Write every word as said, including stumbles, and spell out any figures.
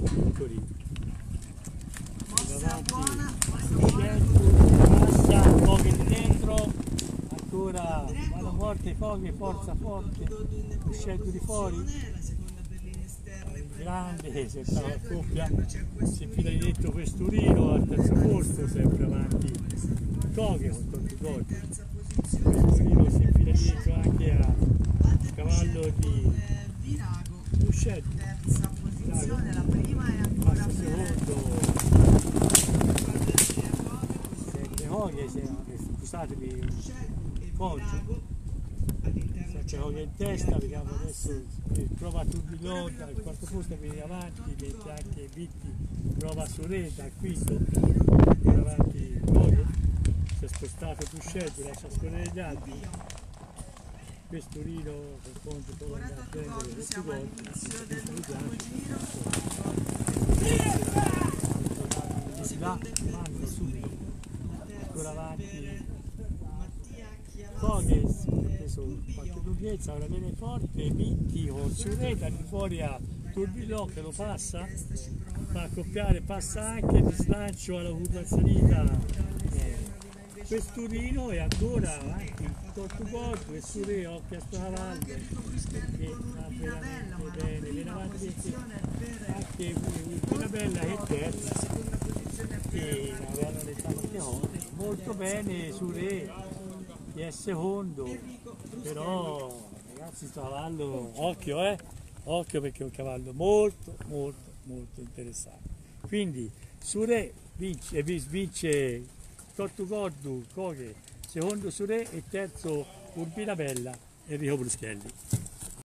piccolino. Mossa buona, passa, pochi dentro, ancora mano forte, pochi, forza forte, uscendo di fuori, grande, se fa la coppia, si infila dietro questurino al terzo posto, sempre avanti, Coghe con tanti gol, questurino si infila dietro anche a cavallo di Uscello, terza posizione, la prima è ancora secondo, Coghe, scusatevi, Poggio, sempre Coghe in testa, vediamo adesso, prova Turbilon al quarto posto, viene avanti, mentre anche Vitti prova Soreta al quinto, viene avanti Coghe, si è spostato Puscelli, lascia scorrere gli altri, Questurino per conto poi andare a prendere questi gol, là, manda subito, ancora avanti Coghe, preso qualche lunghezza, ora viene forte, Vitti con Sureta di fuori a Turbilon che lo passa, fa accoppiare, passa anche di slancio alla curva in salita, eh, Questurino e ancora avanti Tortugol, Questurino, occhio a sto cavallo, che va veramente bene, viene avanti anche una bella che terza, che avevano le tante molto bene su Re, che è secondo, però ragazzi sto cavallo, occhio eh, occhio perché è un cavallo molto molto molto interessante. Quindi su Re vince, vince Tortugordu, Coghe, secondo su Re e terzo Urbina Bella Enrico Bruschelli.